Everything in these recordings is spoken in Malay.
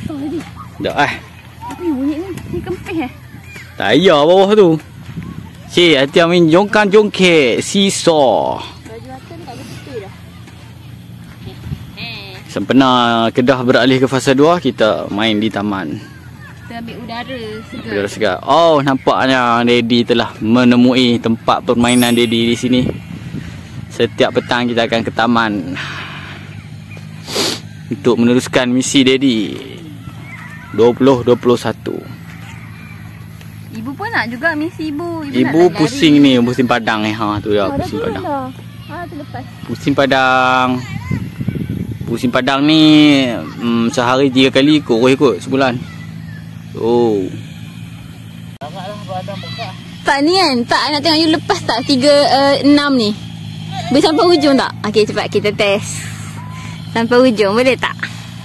besar tadi. Dah Apa yang bunyi ni? Ni kempis Tak payah bawah tu. Cik, hati main jongkang-jongkek. Seesaw. Baju atas ni tak betul dah. Sempena Kedah beralih ke fasa 2, kita main di taman. Kita ambil udara segar. Udara segar. Oh, nampaknya Daddy telah menemui tempat permainan Daddy di sini. Setiap petang kita akan ke taman untuk meneruskan misi Daddy 2021. Ibu pun nak juga misi ibu. Ibu pusing ni, pusing padang ni. Ha tu dah, pusing padang. Tu lepas. Pusing padang. Pusing padang ni sehari 3 kali ikut sebulan. Oh. Sangatlah badan bekak. Tak ni kan, tak nak tengok you lepas tak 3, 6 ni. Boleh sampai hujung tak? Okey, cepat kita test. Sampai hujung boleh tak?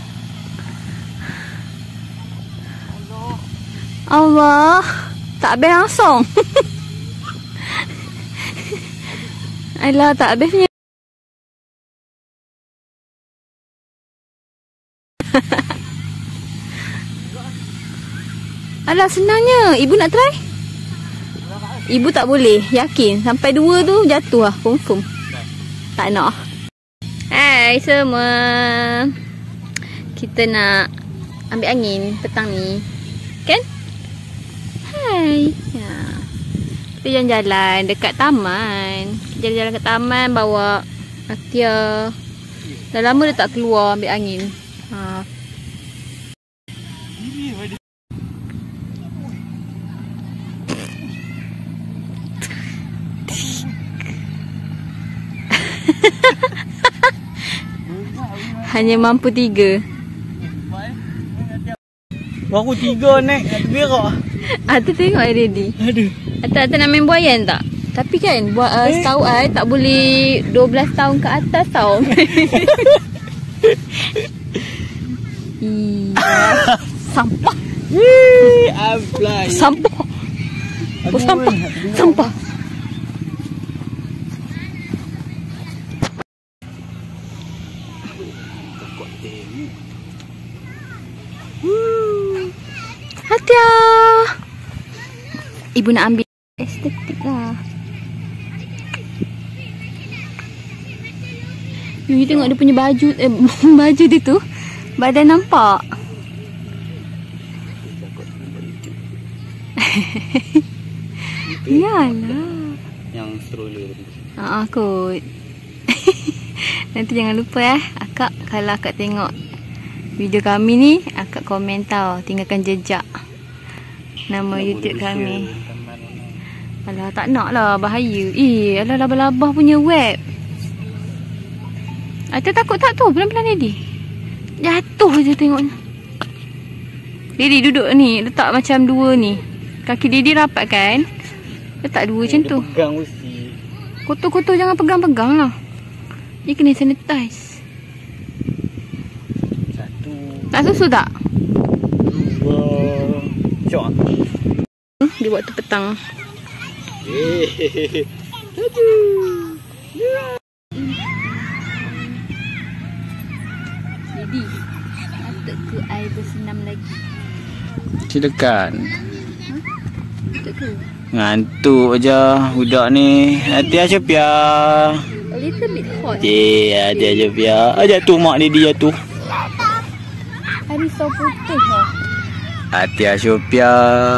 Allah. Tak habis langsung. Alah, tak habis punya. Alah, senangnya. Ibu nak try? Ibu tak boleh. Yakin. Sampai 2 tu jatuh lah. Confirm. Tak nak. Hai semua. Kita nak ambil angin petang ni. Kan? Hai. Ya. Kita jalan-jalan dekat taman. Jalan-jalan ke taman bawa Atia. Dah lama dia tak keluar ambil angin. Ha. Hanya mampu 3. Baru 3 naik nak berak. Atta tengok Daddy. Aduh. Atta nak main buayan tak? Tapi kan buat setahu tak boleh 12 tahun ke atas tau. Sampah. Sampah. Oh, sampah. Sampah. Hatia. Ibu nak ambil estetik lah. You tengok dia punya baju baju dia tu. Badan nampak. Yalah. Yang stroller tu. Kot. Nanti jangan lupa akak kalau akak tengok video kami ni, akak komen tau, tinggalkan jejak nama YouTube kami. Alah, tak nak lah, bahaya. Alah, labah-labah punya web. Atta takut tak tu? Pelan-pelan Daddy. Jatuh je tengoknya. Daddy duduk ni, letak macam 2 ni. Kaki Daddy rapat kan? Letak 2 macam tu. Pegang mesti. Kotor-kotor jangan pegang-pegang lah. Dia kena sanitize. 1. Tak susu tak? 2. Syok. Dia buat tu petang. Jadi, patut ke air bersenam lagi? Silakan. Patut ke? Ngantuk je budak ni. Hati aja pia. A little bit hot. Hati aja pia. Jatuh mak dia jatuh. Hari so putih lah. Hati aja pia.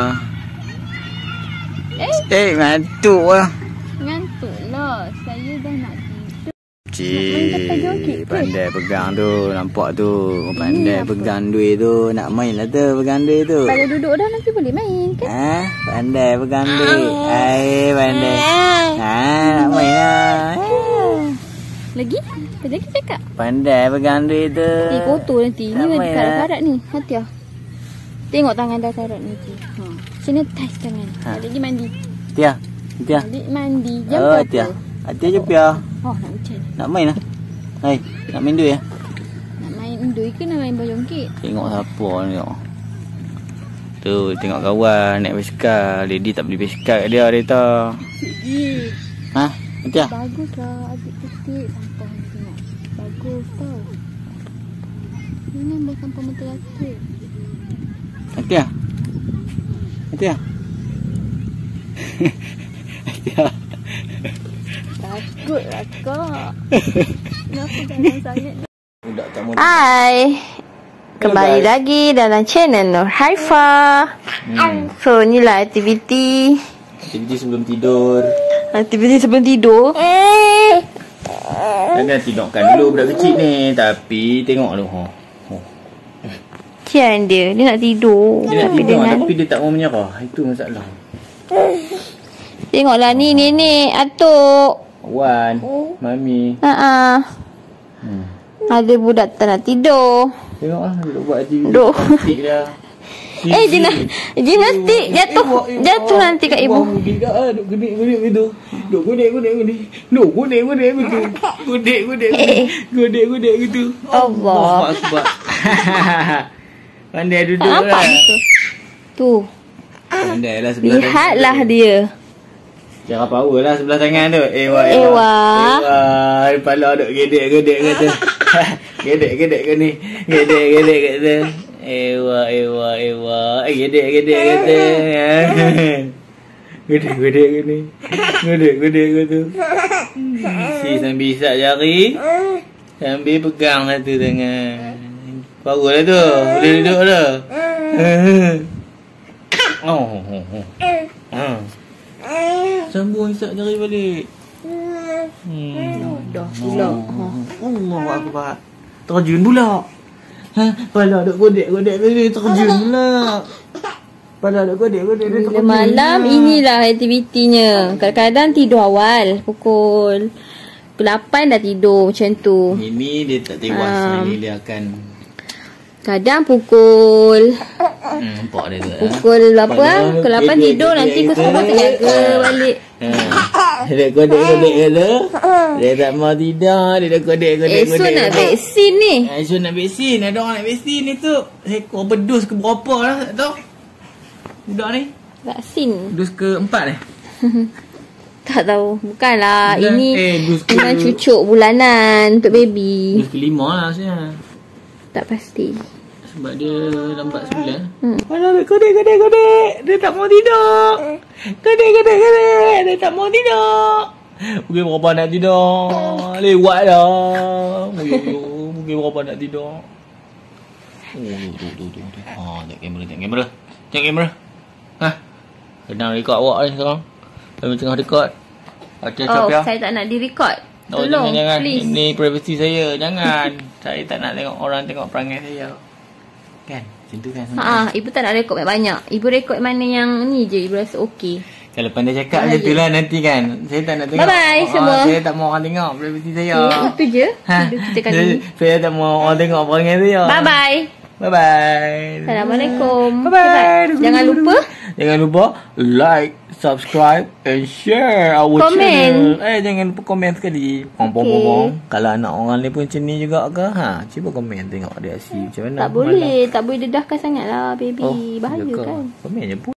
Ngantuk lah. Ngantuk lah. Saya dah nak tidur. Cik, pandai pegang tu. Nampak tu. Pandai pegang duit tu. Nak main lah tu pegang duit tu. Pada duduk dah nanti boleh main kan? Pandai pegang duit. Pandai. Nak main lah. Lagi? Apa lagi cakap? Pandai pegang duit tu. Kotor nanti. Ni ada karat-karat ni. Hati lah. Tengok tangan dah karat ni. Sanitize tangan. Balik pergi mandi. Tia. Balik mandi. Jam berapa? Tia. Hati aja pia. Oh, nak hujan. Nak main lah. Hai, nak main duit ya? Nak main indui ke nak main bojongkit? Tengok siapa ni. Tu, tengok kawan naik basikal. Daddy tak beli basikal kat dia tu. Ha? Nanti lah. Bagus lah. Adik kecil. Sampah ni tengok. Bagus tau. Jangan buat sampah menteratik. Nanti ah. Nanti ah. Nanti ah. Takut lah kak. Kenapa jangan sangat? Budak tak mau. Hai. Kembali guys. lagi dalam channel Nur Haifa. So inilah aktiviti Sebelum tidur. sebelum tidur. Jangan tidurkan dulu budak kecil ni. Tapi tengok tu. Kian dia nak tidur. Dia nak Tapi tidur dia tapi dia tak mau menyerah. Itu masalah. Tengoklah ni nenek atuk. Wan, Mami. Ada budak tak nak tidur. Tengoklah dia buat aktiviti. Duk. Cantik dah. Dia nanti jatuh nanti kat ibu. Duk gudik gitu. Duk gudik gitu. Gudik gitu. Allah. Akbar. Pandai duduk Nampak lah. tu. Pandai lah sebelah Lihatlah dia. Cara power lah sebelah tangan tu. Ewa. Kepala duk gedek kata. Gedek ke ni. Gedek kata. Ewa. Gedek kata. Gedek ke ni. Gedek kata. Si sambil isap jari. Sambil pegang satu tangan. Power lah tu. Boleh duduk dah. Sambung isap jari balik. Dah pula. Allah Akbar. Terjun pula. Pala duk godek tadi terjun pula. Pala duk godek dia terjun. Malam inilah aktivitinya. Kadang-kadang tidur awal. Pukul 8 dah tidur macam tu. Ini dia tak tewas. Ini dia akan Kadang pukul nampak dia tu. Pukul berapa lah? Pukul 8 tidur. Nanti pukul 10 terjaga balik. Dia godek kata. Dia tak mau tidur. Dia dah godek. Esok nak vaksin ni. Esok nak vaksin. Ada orang nak vaksin ni tu. Ekor berdus ke berapa lah. Tak tahu. Budak ni. Vaksin. Dus ke-4 ni. Tak tahu. Bukanlah. Bulan- Ini dus ke- memang cucuk bulanan untuk baby. Dus ke-5 lah rasanya. Tak pasti. Sebab dia lambat sebulan. Alah, kodek. Dia tak mau tidur. Kodek. Dia tak mau tidur. Mungkin berapa nak tidur. Lewat dah. Mungkin berapa nak tidur. Tu. Tengok kamera. Sedang record awak ni sekarang. Kami tengah record. Saya tak nak direkod. Tolong, jangan. please. Ini privacy saya. Jangan. Saya tak nak tengok orang tengok perangai saya. Kan? Macam tu kan? Ibu tak nak rekod banyak. Ibu rekod mana yang ni je ibu rasa okey. Kalau pandai cakap macam tu lah nanti kan. Saya tak nak tengok. Bye-bye semua. Saya tak mau orang tengok privacy saya. Itu je video kita kali ni. Saya tak mau orang tengok perangai saya. Bye-bye. Bye-bye. Assalamualaikum. Bye-bye. Jangan lupa like, subscribe and share our Komen. channel. Jangan lupa komen sekali. Pom. Kalau anak orang ni pun macam ni juga ke? Cuba komen tengok dia asyik macam mana. tak boleh dedahkan sangatlah baby. Bahaya kan. Komen je pun.